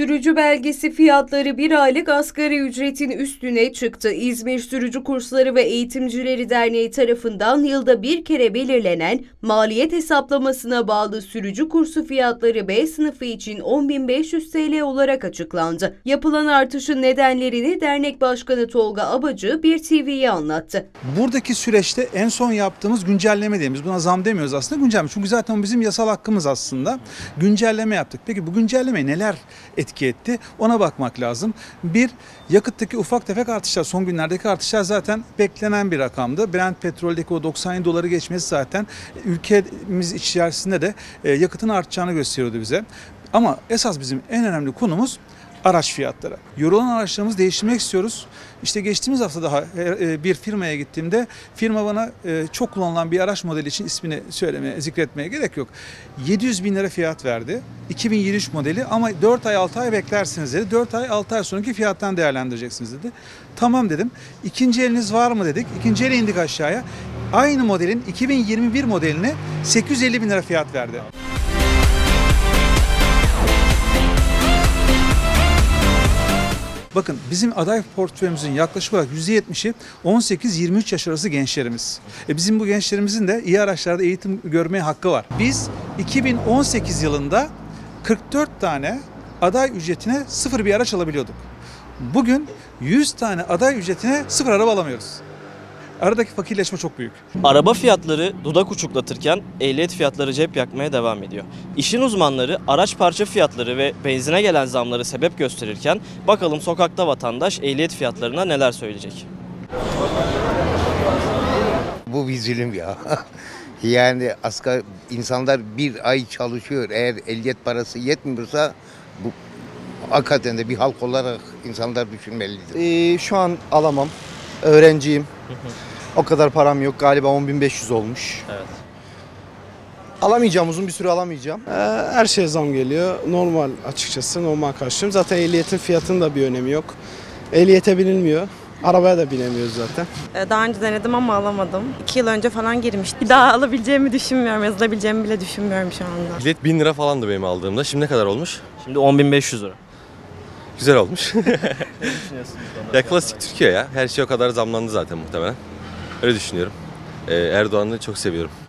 Sürücü belgesi fiyatları bir aylık asgari ücretin üstüne çıktı. İzmir Sürücü Kursları ve Eğitimcileri Derneği tarafından yılda bir kere belirlenen maliyet hesaplamasına bağlı sürücü kursu fiyatları B sınıfı için 10.500 TL olarak açıklandı. Yapılan artışın nedenlerini Dernek Başkanı Tolga Abacı bir TV'ye anlattı. Buradaki süreçte en son yaptığımız güncelleme diyelim. Buna zam demiyoruz aslında, güncelleme. Çünkü zaten bizim yasal hakkımız aslında. Güncelleme yaptık. Peki bu güncelleme neler etki etti? Ona bakmak lazım. Bir, yakıttaki ufak tefek artışlar, son günlerdeki artışlar zaten beklenen bir rakamdı. Brent petroldeki o 90 doları geçmesi zaten ülkemiz içerisinde de yakıtın artacağını gösteriyordu bize. Ama esas bizim en önemli konumuz araç fiyatları. Yorulan araçlarımızı değiştirmek istiyoruz. İşte geçtiğimiz hafta daha bir firmaya gittiğimde firma bana çok kullanılan bir araç modeli için ismini zikretmeye gerek yok. 700 bin lira fiyat verdi. 2023 modeli ama 4 ay 6 ay beklersiniz dedi. 4 ay 6 ay sonraki fiyattan değerlendireceksiniz dedi. Tamam dedim. İkinci eliniz var mı dedik. İkinci ele indik aşağıya. Aynı modelin 2021 modeline 850 bin lira fiyat verdi. Bakın bizim aday portföyümüzün yaklaşık olarak %70'i 18-23 yaş arası gençlerimiz. Bizim bu gençlerimizin de iyi araçlarda eğitim görmeye hakkı var. Biz 2018 yılında 44 tane aday ücretine sıfır bir araç alabiliyorduk. Bugün 100 tane aday ücretine sıfır araba alamıyoruz. Aradaki fakirleşme çok büyük. Araba fiyatları dudak uçuklatırken ehliyet fiyatları cep yakmaya devam ediyor. İşin uzmanları araç parça fiyatları ve benzine gelen zamları sebep gösterirken bakalım sokakta vatandaş ehliyet fiyatlarına neler söyleyecek? Bu bir zulüm ya. Yani asgari insanlar bir ay çalışıyor. Eğer ehliyet parası yetmiyorsa bu hakikaten de bir halk olarak insanlar düşünmelidir. Şu an alamam. Öğrenciyim. O kadar param yok. Galiba 10.500 olmuş. Evet. Alamayacağım, uzun bir süre alamayacağım. Her şeye zam geliyor. Normal açıkçası, normal karşılıyorum. Zaten ehliyetin fiyatının da bir önemi yok. Ehliyete binilmiyor. Arabaya da binemiyoruz zaten. Daha önce denedim ama alamadım. 2 yıl önce falan girmiştim. Bir daha alabileceğimi düşünmüyorum, yazılabileceğimi bile düşünmüyorum şu anda. Bilet 1000 lira falandı benim aldığımda. Şimdi ne kadar olmuş? Şimdi 10.500 lira. Güzel olmuş. Ne düşünüyorsunuz? Ya klasik Türkiye ya. Her şey o kadar zamlandı zaten muhtemelen. Öyle düşünüyorum. Erdoğan'ı çok seviyorum.